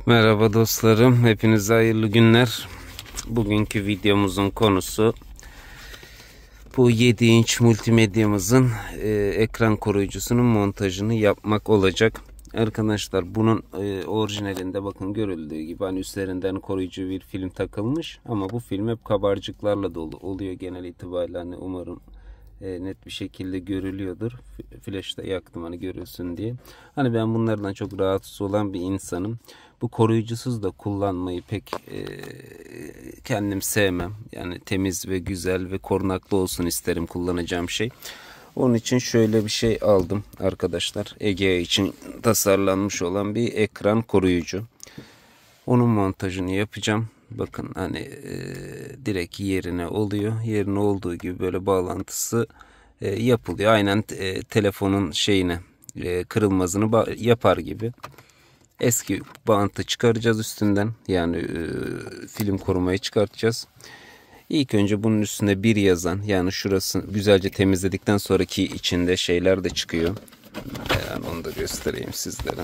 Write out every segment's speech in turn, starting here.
Merhaba dostlarım, hepinize hayırlı günler. Bugünkü videomuzun konusu bu 7 inç multimedyamızın ekran koruyucusunun montajını yapmak olacak. Arkadaşlar bunun orijinalinde bakın görüldüğü gibi hani üstlerinden koruyucu bir film takılmış ama bu film hep kabarcıklarla dolu oluyor genel itibariyle. Hani umarım net bir şekilde görülüyordur. Flash'ta yaktım hani görülsün diye. Hani ben bunlardan çok rahatsız olan bir insanım. Bu koruyucusuz da kullanmayı pek kendim sevmem. Yani temiz ve güzel ve korunaklı olsun isterim kullanacağım şey. Onun için şöyle bir şey aldım arkadaşlar. Egea için tasarlanmış olan bir ekran koruyucu. Onun montajını yapacağım. Bakın hani direkt yerine oluyor. Yerine olduğu gibi böyle bağlantısı yapılıyor. Aynen telefonun şeyine kırılmazını yapar gibi. Eski bantı çıkaracağız üstünden. Yani film korumayı çıkartacağız. İlk önce bunun üstüne bir yazan, yani şurası güzelce temizledikten sonraki içinde şeyler de çıkıyor. Yani onu da göstereyim sizlere.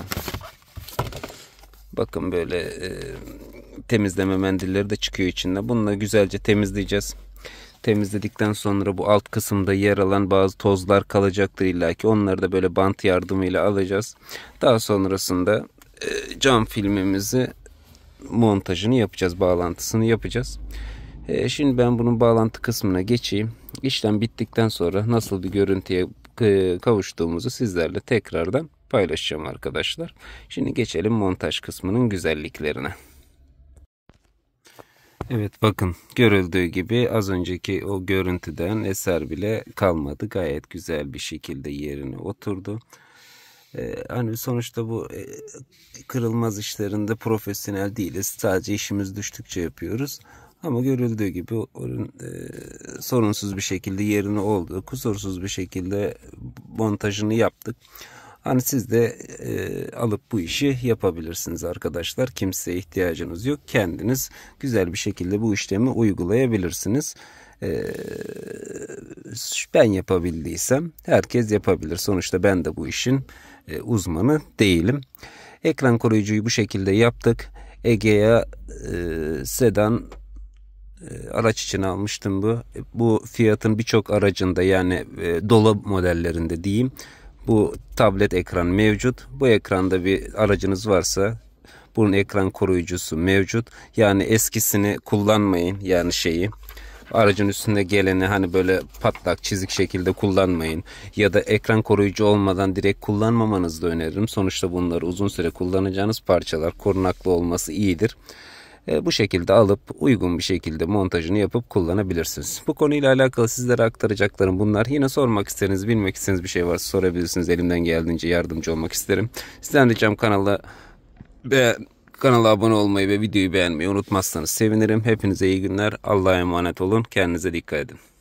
Bakın böyle temizleme mendilleri de çıkıyor içinde. Bununla güzelce temizleyeceğiz. Temizledikten sonra bu alt kısımda yer alan bazı tozlar kalacaktır illaki. Onları da böyle bant yardımıyla alacağız. Daha sonrasında cam filmimizi montajını yapacağız, bağlantısını yapacağız. Şimdi ben bunun bağlantı kısmına geçeyim. İşlem bittikten sonra nasıl bir görüntüye kavuştuğumuzu sizlerle tekrardan paylaşacağım arkadaşlar. Şimdi geçelim montaj kısmının güzelliklerine. Evet bakın görüldüğü gibi az önceki o görüntüden eser bile kalmadı. Gayet güzel bir şekilde yerine oturdu. Hani sonuçta bu kırılmaz işlerinde profesyonel değiliz. Sadece işimiz düştükçe yapıyoruz. Ama görüldüğü gibi sorunsuz bir şekilde yerine oldu. Kusursuz bir şekilde montajını yaptık. Hani siz de alıp bu işi yapabilirsiniz arkadaşlar. Kimseye ihtiyacınız yok. Kendiniz güzel bir şekilde bu işlemi uygulayabilirsiniz. Ben yapabildiysem herkes yapabilir. Sonuçta ben de bu işin uzmanı değilim. Ekran koruyucuyu bu şekilde yaptık. Egea sedan araç için almıştım bu. Bu fiyatın birçok aracında yani dolap modellerinde diyeyim. Bu tablet ekran mevcut. Bu ekranda bir aracınız varsa bunun ekran koruyucusu mevcut. Yani eskisini kullanmayın. Yani aracın üstünde geleni hani böyle patlak çizik şekilde kullanmayın. Ya da ekran koruyucu olmadan direkt kullanmamanızı da öneririm. Sonuçta bunları uzun süre kullanacağınız parçalar, korunaklı olması iyidir. Bu şekilde alıp uygun bir şekilde montajını yapıp kullanabilirsiniz. Bu konuyla alakalı sizlere aktaracaklarım bunlar. Yine sormak istediğiniz, bilmek istediğiniz bir şey varsa sorabilirsiniz. Elimden geldiğince yardımcı olmak isterim. Sizden ricam kanala abone olmayı ve videoyu beğenmeyi unutmazsanız sevinirim. Hepinize iyi günler. Allah'a emanet olun. Kendinize dikkat edin.